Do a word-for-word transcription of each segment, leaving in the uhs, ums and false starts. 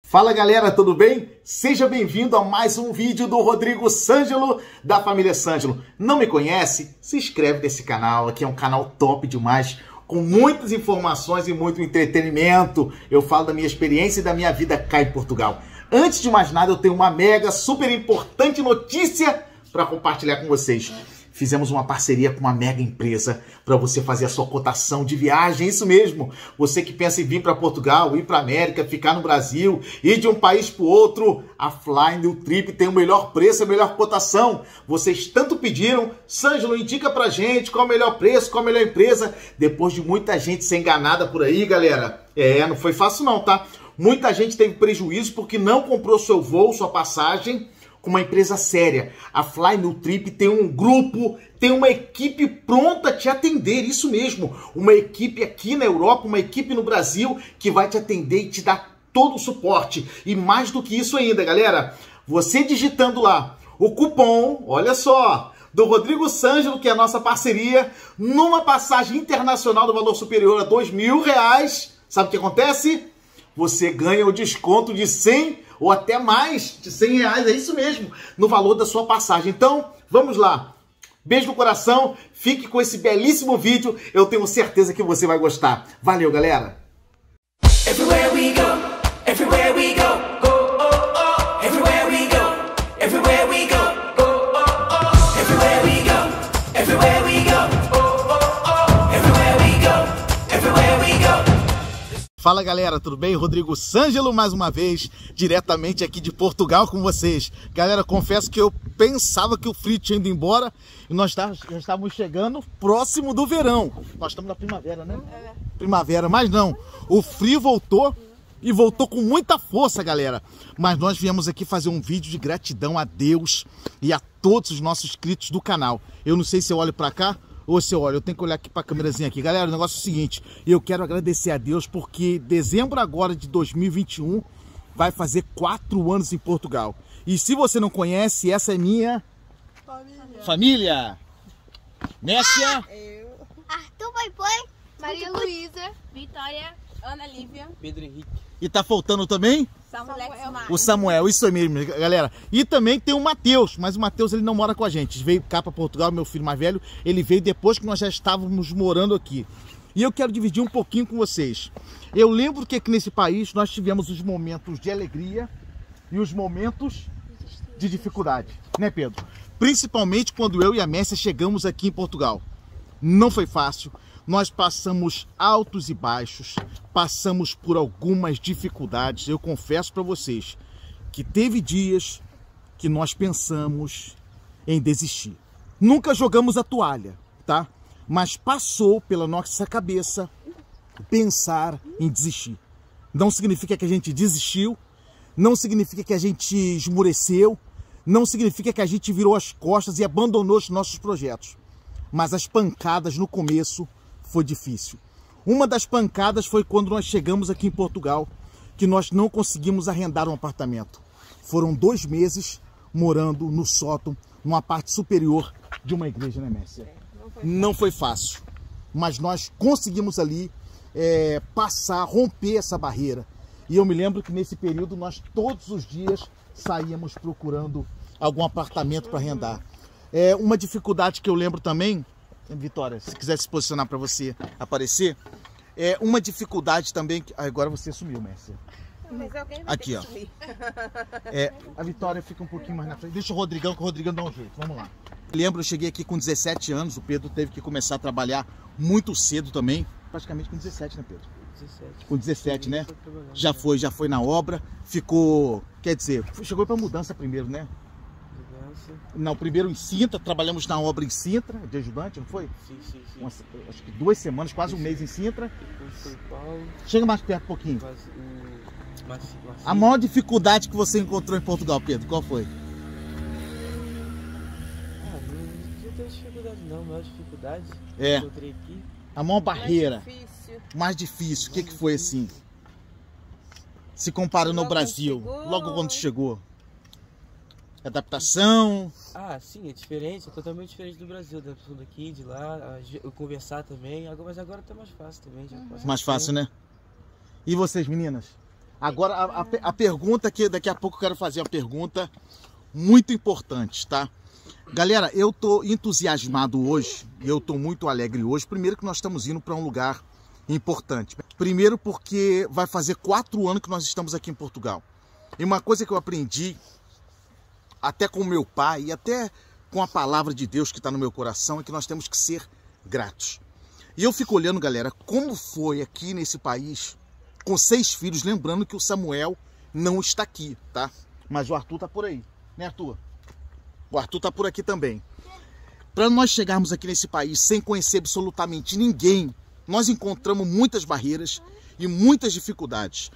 Fala galera, tudo bem? Seja bem-vindo a mais um vídeo do Rodrigo Sângelo, da família Sângelo. Não me conhece? Se inscreve nesse canal, aqui é um canal top demais, com muitas informações e muito entretenimento. Eu falo da minha experiência e da minha vida cá em Portugal. Antes de mais nada, eu tenho uma mega, super importante notícia para compartilhar com vocês. Fizemos uma parceria com uma mega empresa para você fazer a sua cotação de viagem, isso mesmo. Você que pensa em vir para Portugal, ir para América, ficar no Brasil, ir de um país para o outro, a Fly New Trip tem o melhor preço, a melhor cotação. Vocês tanto pediram, Sângelo, indica pra gente qual é o melhor preço, qual é a melhor empresa. Depois de muita gente ser enganada por aí, galera, é, não foi fácil não, tá? Muita gente teve prejuízo porque não comprou seu voo, sua passagem, com uma empresa séria. A Fly New Trip tem um grupo, tem uma equipe pronta a te atender, isso mesmo. Uma equipe aqui na Europa, uma equipe no Brasil que vai te atender e te dar todo o suporte. E mais do que isso ainda, galera, você digitando lá o cupom, olha só, do Rodrigo Sângelo, que é a nossa parceria, numa passagem internacional do valor superior a dois mil reais, sabe o que acontece? Você ganha o desconto de cem ou até mais de cem reais, é isso mesmo, no valor da sua passagem. Então, vamos lá. Beijo no coração, fique com esse belíssimo vídeo, eu tenho certeza que você vai gostar. Valeu, galera! Everywhere we go, everywhere we go, oh, oh, oh. Everywhere we go, everywhere we go, oh, oh, oh. Everywhere we go, everywhere we go, oh, oh, oh. Everywhere we go, everywhere we go. Fala galera, tudo bem? Rodrigo Sângelo mais uma vez, diretamente aqui de Portugal com vocês. Galera, confesso que eu pensava que o frio tinha ido embora e nós tá, já estávamos chegando próximo do verão. Nós estamos na primavera, né? É. Primavera, mas não, o frio voltou e voltou com muita força, galera. Mas nós viemos aqui fazer um vídeo de gratidão a Deus e a todos os nossos inscritos do canal. Eu não sei se eu olho para cá, ô, seu, olha, eu tenho que olhar aqui para a câmerazinha aqui. Galera, o negócio é o seguinte, eu quero agradecer a Deus porque dezembro agora de dois mil e vinte e um vai fazer quatro anos em Portugal. E se você não conhece, essa é minha família. Família. Messia. Eu. Arthur Pai Pai. Maria Luísa. Vitória. Ana Lívia. Pedro Henrique. E tá faltando também? Samuel. O Samuel, isso mesmo, galera. E também tem o Matheus, mas o Matheus ele não mora com a gente. Ele veio cá para Portugal, meu filho mais velho. Ele veio depois que nós já estávamos morando aqui. E eu quero dividir um pouquinho com vocês. Eu lembro que aqui nesse país nós tivemos os momentos de alegria e os momentos de dificuldade, né, Pedro? Principalmente quando eu e a Messia chegamos aqui em Portugal. Não foi fácil. Nós passamos altos e baixos, passamos por algumas dificuldades. Eu confesso para vocês que teve dias que nós pensamos em desistir. Nunca jogamos a toalha, tá? Mas passou pela nossa cabeça pensar em desistir. Não significa que a gente desistiu, não significa que a gente esmoreceu, não significa que a gente virou as costas e abandonou os nossos projetos. Mas as pancadas no começo foi difícil. Uma das pancadas foi quando nós chegamos aqui em Portugal, que nós não conseguimos arrendar um apartamento. Foram dois meses morando no sótão, numa parte superior de uma igreja, né, Messia? É, não, foi não foi fácil, mas nós conseguimos ali é, passar, romper essa barreira. E eu me lembro que nesse período nós todos os dias saíamos procurando algum apartamento para arrendar. É, uma dificuldade que eu lembro também, Vitória, se quiser se posicionar para você aparecer, é uma dificuldade também que... Agora você sumiu, Messia. Mas alguém vai aqui, ó. É, a Vitória fica um pouquinho mais na frente. Deixa o Rodrigão, que o Rodrigão dá um jeito. Vamos lá. Lembro, eu cheguei aqui com dezessete anos, o Pedro teve que começar a trabalhar muito cedo também. Praticamente com dezessete, né, Pedro? dezessete. Com dezessete, né? Já foi, já foi na obra, ficou... Quer dizer, chegou para mudança primeiro, né? Não, primeiro em Sintra, trabalhamos na obra em Sintra, de ajudante, não foi? Sim, sim, sim. Umas, acho que duas semanas, quase um mês em Sintra. São Paulo. Chega mais perto um pouquinho. Mas, um, mas, mas, a maior dificuldade que você encontrou em Portugal, Pedro, qual foi? Ah, não, não tem dificuldade não, a maior dificuldade é. que eu encontrei aqui. A maior barreira. Mais difícil. Mais difícil. O que, que foi assim? Se comparando ao Brasil, logo quando chegou. Adaptação. Ah, sim, é diferente, é totalmente diferente do Brasil, da pessoa daqui, de lá, eu conversar também, mas agora tá mais fácil também. Já mais fácil, né? E vocês, meninas? Agora, a, a, a pergunta que daqui a pouco eu quero fazer, uma pergunta muito importante, tá? Galera, eu tô entusiasmado hoje, eu tô muito alegre hoje. Primeiro que nós estamos indo para um lugar importante. Primeiro porque vai fazer quatro anos que nós estamos aqui em Portugal. E uma coisa que eu aprendi, até com o meu pai e até com a palavra de Deus que está no meu coração, é que nós temos que ser gratos. E eu fico olhando, galera, como foi aqui nesse país, com seis filhos, lembrando que o Samuel não está aqui, tá? Mas o Arthur tá por aí, né, Arthur? O Arthur tá por aqui também. Para nós chegarmos aqui nesse país sem conhecer absolutamente ninguém, nós encontramos muitas barreiras e muitas dificuldades.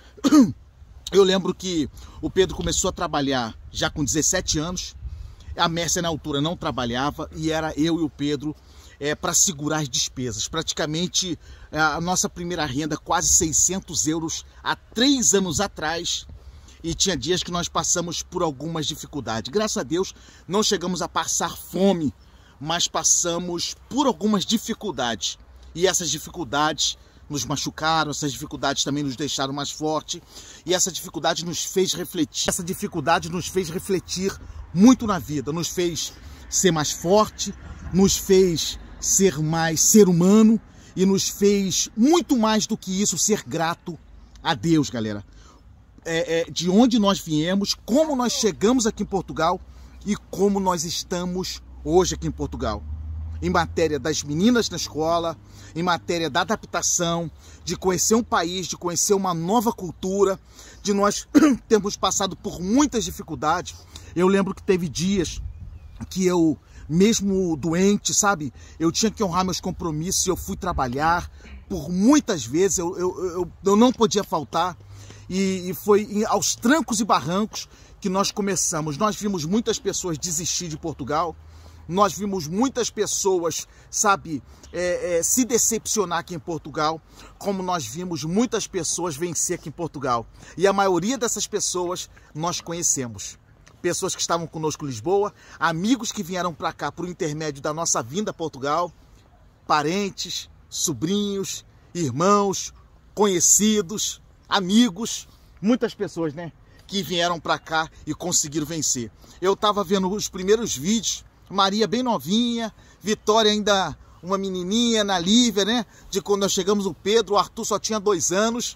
Eu lembro que o Pedro começou a trabalhar já com dezessete anos, a Mércia na altura não trabalhava e era eu e o Pedro é, para segurar as despesas. Praticamente a nossa primeira renda, quase seiscentos euros há três anos atrás, e tinha dias que nós passamos por algumas dificuldades. Graças a Deus não chegamos a passar fome, mas passamos por algumas dificuldades. E essas dificuldades nos machucaram, essas dificuldades também nos deixaram mais forte, e essa dificuldade nos fez refletir. Essa dificuldade nos fez refletir muito na vida, nos fez ser mais forte, nos fez ser mais ser humano e nos fez muito mais do que isso, ser grato a Deus, galera. É, é, de onde nós viemos, como nós chegamos aqui em Portugal e como nós estamos hoje aqui em Portugal. Em matéria das meninas na escola, em matéria da adaptação, de conhecer um país, de conhecer uma nova cultura, de nós termos passado por muitas dificuldades. Eu lembro que teve dias que eu, mesmo doente, sabe, eu tinha que honrar meus compromissos, eu fui trabalhar, por muitas vezes eu, eu, eu, eu não podia faltar, e, e foi aos trancos e barrancos que nós começamos. Nós vimos muitas pessoas desistir de Portugal, nós vimos muitas pessoas, sabe, é, é, se decepcionar aqui em Portugal, como nós vimos muitas pessoas vencer aqui em Portugal. E a maioria dessas pessoas nós conhecemos. Pessoas que estavam conosco em Lisboa, amigos que vieram para cá por intermédio da nossa vinda a Portugal, parentes, sobrinhos, irmãos, conhecidos, amigos, muitas pessoas, né, que vieram para cá e conseguiram vencer. Eu estava vendo os primeiros vídeos, Maria bem novinha, Vitória ainda uma menininha, Ana Lívia, né, de quando nós chegamos, o Pedro, o Arthur só tinha dois anos,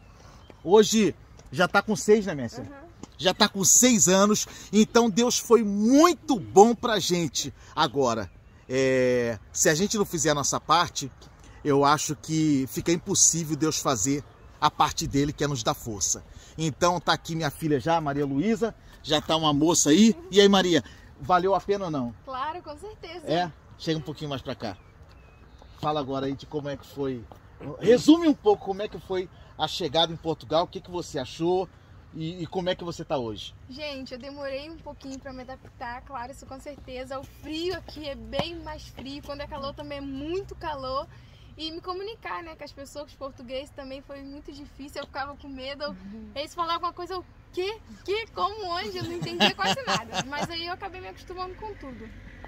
hoje já está com seis, né, Mércia? Uhum. Já está com seis anos, então Deus foi muito bom pra gente. Agora, é, se a gente não fizer a nossa parte, eu acho que fica impossível Deus fazer a parte dele, que é nos dar força. Então tá aqui minha filha já, Maria Luísa, já tá uma moça aí. E aí, Maria, valeu a pena ou não? Claro, com certeza. É? Chega um pouquinho mais pra cá. Fala agora aí de como é que foi. Resume um pouco como é que foi a chegada em Portugal, o que, que você achou. E, e como é que você tá hoje? Gente, eu demorei um pouquinho pra me adaptar, claro, isso com certeza. O frio aqui é bem mais frio, quando é calor também é muito calor. E me comunicar, né, com as pessoas, com os portugueses também foi muito difícil, eu ficava com medo. Uhum. Eles falavam alguma coisa, o quê? Que? Como? Onde? Eu não entendia quase nada. Mas aí eu acabei me acostumando com tudo.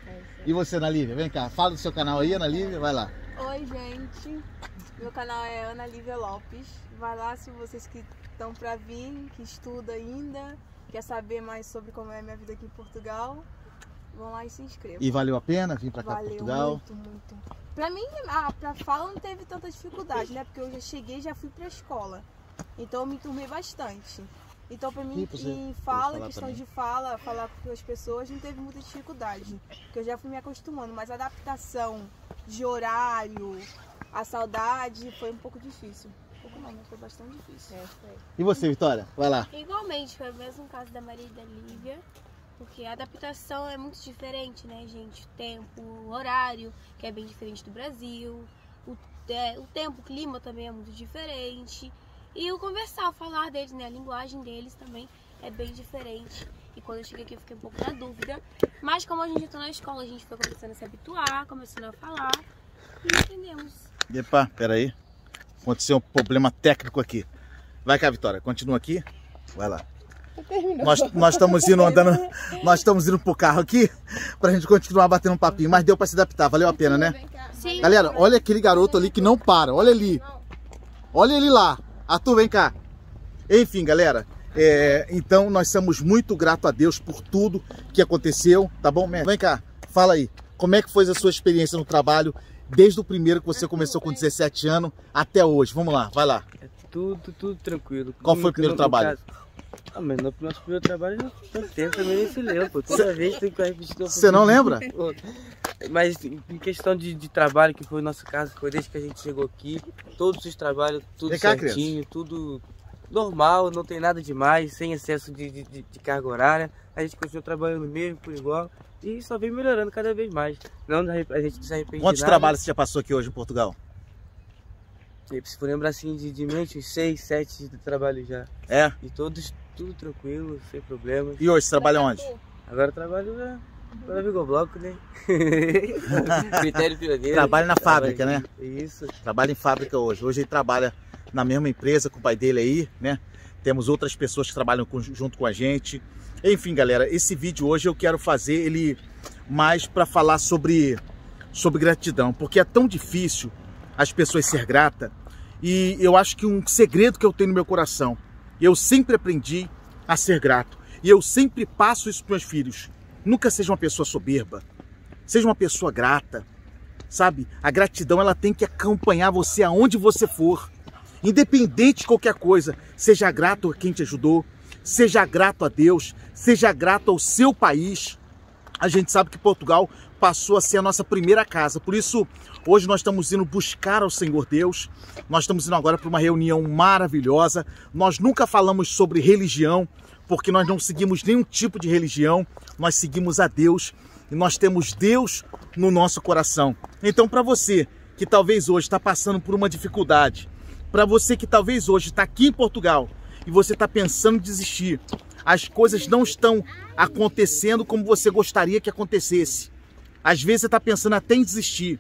E você, Ana Lívia? Vem cá, fala do seu canal aí, Ana Lívia, vai lá. Oi, gente. Meu canal é Ana Lívia Lopes. Vai lá se vocês que estão para vir, que estuda ainda, quer saber mais sobre como é a minha vida aqui em Portugal, vão lá e se inscrevam. E valeu a pena vir para cá, valeu, Portugal? Muito, muito. Pra mim, a pra fala não teve tanta dificuldade, né? Porque eu já cheguei e já fui pra escola. Então eu me enturmei bastante. Então pra mim, em fala, questão também. de fala, falar com as pessoas, não teve muita dificuldade. Porque eu já fui me acostumando, mas a adaptação de horário, a saudade, foi um pouco difícil. Pouco não, mas foi bastante difícil. É, foi. E você, Vitória? Vai lá. Igualmente, foi o mesmo caso da Maria e da Lívia. Porque a adaptação é muito diferente, né, gente? O tempo, o horário, que é bem diferente do Brasil. O, é, o tempo, o clima também é muito diferente. E o conversar, o falar deles, né? A linguagem deles também é bem diferente. E quando eu cheguei aqui eu fiquei um pouco na dúvida. Mas como a gente entrou na escola, a gente foi começando a se habituar, começando a falar. E entendemos. Epa, peraí. Aconteceu um problema técnico aqui. Vai cá, Vitória, continua aqui. Vai lá. Nós, nós estamos indo andando, nós estamos indo pro carro aqui pra gente continuar batendo um papinho, mas deu pra se adaptar, valeu a pena, né? Sim. Galera, olha aquele garoto ali que não para, olha ali. Olha ele lá. Arthur, vem cá. Enfim, galera, é, então nós somos muito gratos a Deus por tudo que aconteceu, tá bom, mestre? Vem cá, fala aí, como é que foi a sua experiência no trabalho, desde o primeiro que você começou com dezessete anos até hoje? Vamos lá, vai lá. É tudo, tudo tranquilo. Qual foi o primeiro trabalho? Ah, mas no nosso primeiro trabalho já tanto tempo, também nem se lembra, pô. Toda Cê... vez tem que repetir. Você não lembra? Mas em questão de, de trabalho, que foi o nosso caso, foi desde que a gente chegou aqui, todos os trabalhos, tudo cá, certinho, criança. Tudo normal, não tem nada demais, sem excesso de, de, de carga horária. A gente continua trabalhando mesmo, por igual, e só vem melhorando cada vez mais. Não, a gente não se arrepende. Quantos nada. trabalhos você já passou aqui hoje em Portugal? Se for lembrar assim de, de mente, uns seis, sete de trabalho já. É? E todos, tudo tranquilo, sem problemas. E hoje você trabalha onde? Agora eu trabalho na, na Vigobloco, né? Critério pioneiro. Trabalha na fábrica, né? Isso. Trabalha em fábrica hoje. Hoje ele trabalha na mesma empresa com o pai dele aí, né? Temos outras pessoas que trabalham com, junto com a gente. Enfim, galera, esse vídeo hoje eu quero fazer ele mais para falar sobre, sobre gratidão, porque é tão difícil as pessoas ser grata, e eu acho que um segredo que eu tenho no meu coração, eu sempre aprendi a ser grato, e eu sempre passo isso para os meus filhos. Nunca seja uma pessoa soberba, seja uma pessoa grata, sabe? A gratidão, ela tem que acompanhar você aonde você for, independente de qualquer coisa. Seja grato a quem te ajudou, seja grato a Deus, seja grato ao seu país. A gente sabe que Portugal passou a ser a nossa primeira casa, por isso hoje nós estamos indo buscar ao Senhor Deus, nós estamos indo agora para uma reunião maravilhosa. Nós nunca falamos sobre religião, porque nós não seguimos nenhum tipo de religião, nós seguimos a Deus, e nós temos Deus no nosso coração. Então, para você que talvez hoje está passando por uma dificuldade, para você que talvez hoje está aqui em Portugal e você está pensando em desistir, as coisas não estão acontecendo como você gostaria que acontecesse, às vezes você está pensando até em desistir,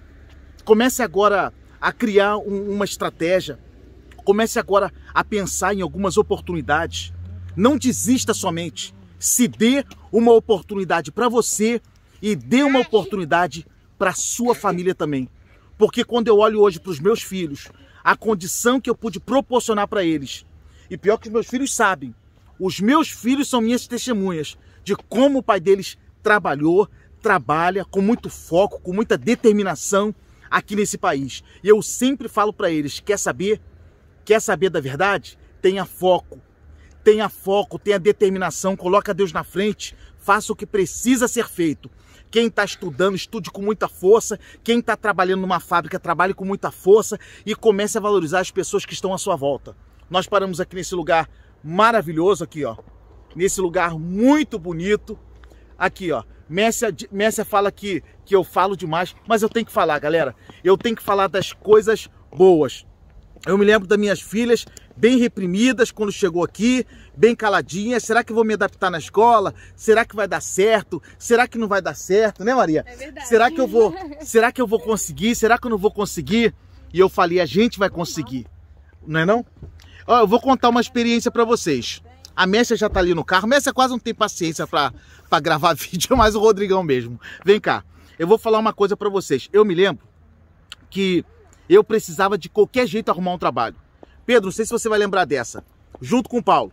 comece agora a criar um, uma estratégia, comece agora a pensar em algumas oportunidades. Não desista somente, se dê uma oportunidade para você e dê uma oportunidade para a sua família também. Porque quando eu olho hoje para os meus filhos, a condição que eu pude proporcionar para eles, e pior que os meus filhos sabem, os meus filhos são minhas testemunhas de como o pai deles trabalhou, trabalha com muito foco, com muita determinação aqui nesse país. E eu sempre falo para eles, quer saber? Quer saber da verdade? Tenha foco. Tenha foco, tenha determinação, coloca Deus na frente, faça o que precisa ser feito. Quem está estudando, estude com muita força. Quem está trabalhando numa fábrica, trabalhe com muita força e comece a valorizar as pessoas que estão à sua volta. Nós paramos aqui nesse lugar maravilhoso, aqui, ó. Nesse lugar muito bonito. Aqui, ó. Messia, Messia fala que, que eu falo demais, mas eu tenho que falar, galera. Eu tenho que falar das coisas boas. Eu me lembro das minhas filhas bem reprimidas quando chegou aqui, bem caladinhas. Será que eu vou me adaptar na escola? Será que vai dar certo? Será que não vai dar certo, né, Maria? É verdade. Será que eu vou, será que eu vou conseguir? Será que eu não vou conseguir? E eu falei, a gente vai conseguir. Não é não? Ó, eu vou contar uma experiência para vocês. A Messia já tá ali no carro. Messia quase não tem paciência para para gravar vídeo, mas o Rodrigão mesmo. Vem cá. Eu vou falar uma coisa para vocês. Eu me lembro que eu precisava de qualquer jeito arrumar um trabalho. Pedro, não sei se você vai lembrar dessa. Junto com o Paulo.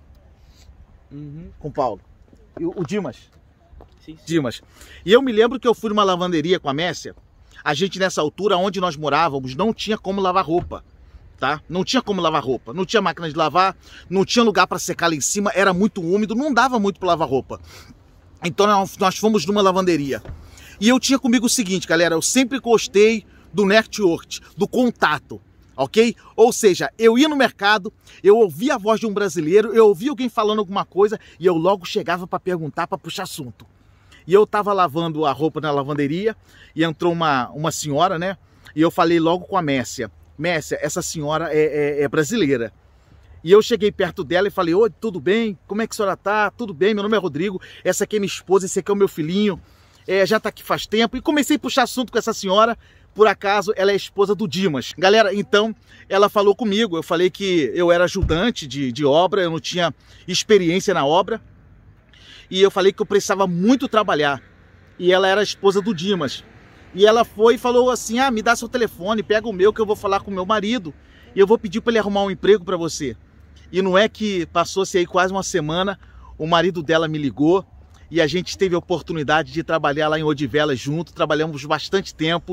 Uhum. Com o Paulo. E o, o Dimas. Sim, sim. Dimas. E eu me lembro que eu fui numa lavanderia com a Messia. A gente, nessa altura, onde nós morávamos, não tinha como lavar roupa. Tá? Não tinha como lavar roupa. Não tinha máquina de lavar. Não tinha lugar para secar lá em cima. Era muito úmido. Não dava muito para lavar roupa. Então nós, nós fomos numa lavanderia. E eu tinha comigo o seguinte, galera. Eu sempre gostei do network, do contato, ok? Ou seja, eu ia no mercado, eu ouvia a voz de um brasileiro, eu ouvia alguém falando alguma coisa e eu logo chegava para perguntar, para puxar assunto. E eu tava lavando a roupa na lavanderia e entrou uma, uma senhora, né? E eu falei logo com a Messia, Messia, essa senhora é, é, é brasileira. E eu cheguei perto dela e falei, oi, tudo bem? Como é que a senhora tá? Tudo bem, meu nome é Rodrigo, essa aqui é minha esposa, esse aqui é o meu filhinho, é, já tá aqui faz tempo. E comecei a puxar assunto com essa senhora. Por acaso, ela é esposa do Dimas. Galera, então, ela falou comigo. Eu falei que eu era ajudante de, de obra, eu não tinha experiência na obra. E eu falei que eu precisava muito trabalhar. E ela era a esposa do Dimas. E ela foi e falou assim, ah, me dá seu telefone, pega o meu que eu vou falar com o meu marido. E eu vou pedir para ele arrumar um emprego para você. E não é que passou-se aí quase uma semana, o marido dela me ligou e a gente teve a oportunidade de trabalhar lá em Odivelas junto, trabalhamos bastante tempo.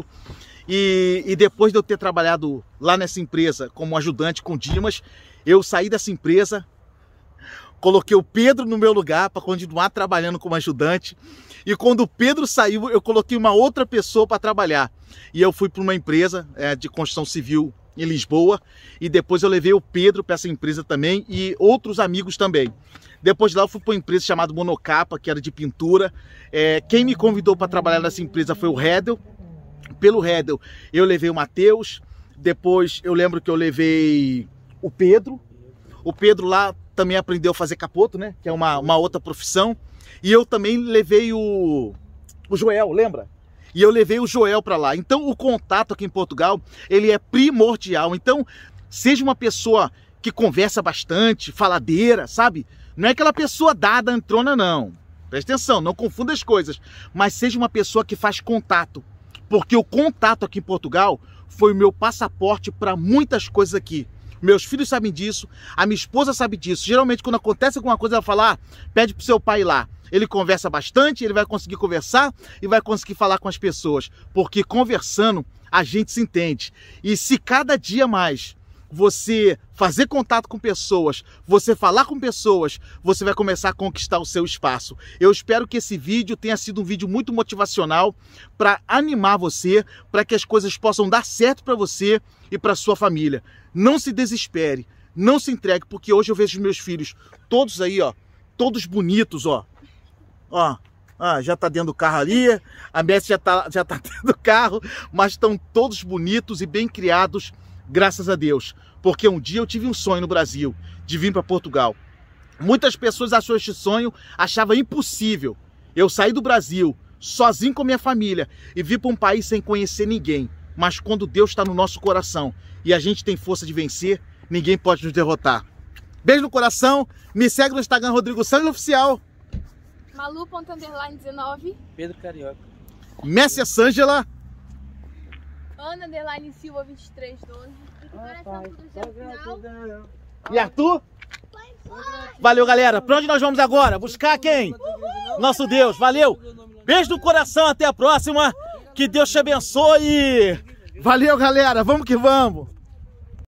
E, e depois de eu ter trabalhado lá nessa empresa como ajudante com Dimas, eu saí dessa empresa, coloquei o Pedro no meu lugar para continuar trabalhando como ajudante. E quando o Pedro saiu, eu coloquei uma outra pessoa para trabalhar. E eu fui para uma empresa é, de construção civil em Lisboa. E depois eu levei o Pedro para essa empresa também e outros amigos também. Depois de lá eu fui para uma empresa chamada Monocapa, que era de pintura. É, quem me convidou para trabalhar nessa empresa foi o Redel. Pelo Redel eu levei o Matheus. Depois eu lembro que eu levei o Pedro. O Pedro lá também aprendeu a fazer capoto, né? Que é uma, uma outra profissão. E eu também levei o, o Joel, lembra? E eu levei o Joel para lá. Então o contato aqui em Portugal, ele é primordial. Então seja uma pessoa que conversa bastante, faladeira, sabe? Não é aquela pessoa dada, entrona, não. Presta atenção, não confunda as coisas. Mas seja uma pessoa que faz contato. Porque o contato aqui em Portugal foi o meu passaporte para muitas coisas aqui. Meus filhos sabem disso, a minha esposa sabe disso. Geralmente quando acontece alguma coisa, ela fala, ah, pede pro seu pai ir lá. Ele conversa bastante, ele vai conseguir conversar e vai conseguir falar com as pessoas. Porque conversando, a gente se entende. E se cada dia mais você fazer contato com pessoas, você falar com pessoas, você vai começar a conquistar o seu espaço. Eu espero que esse vídeo tenha sido um vídeo muito motivacional para animar você, para que as coisas possam dar certo para você e para sua família. Não se desespere, não se entregue, porque hoje eu vejo os meus filhos todos aí, ó, todos bonitos, ó. Ó, ah, já tá dentro do carro ali, a Messi já tá, já tá dentro do carro, mas estão todos bonitos e bem criados, graças a Deus. Porque um dia eu tive um sonho no Brasil, de vir para Portugal. Muitas pessoas achou este sonho, achavam impossível. Eu saí do Brasil, sozinho com minha família, e vim para um país sem conhecer ninguém. Mas quando Deus está no nosso coração e a gente tem força de vencer, ninguém pode nos derrotar. Beijo no coração, me segue no Instagram, Rodrigo Santos Oficial. Malu.dezenove. Pedro Carioca. Messi Sângela. Ana underline Silva vinte e três doze. E Arthur? Valeu, galera. Pra onde nós vamos agora? Buscar quem? Nosso Deus. Valeu. Beijo no coração. Até a próxima. Que Deus te abençoe. Valeu, galera. Vamos que vamos.